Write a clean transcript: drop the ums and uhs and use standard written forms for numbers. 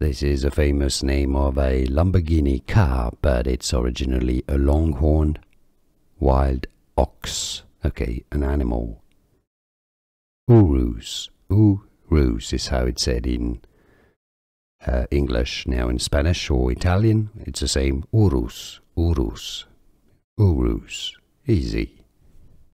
This is a famous name of a Lamborghini car, but it's originally a longhorn wild ox. Okay, an animal. Urus. Urus is how it's said in English. Now in Spanish or Italian, it's the same. Urus. Urus. Urus. Easy.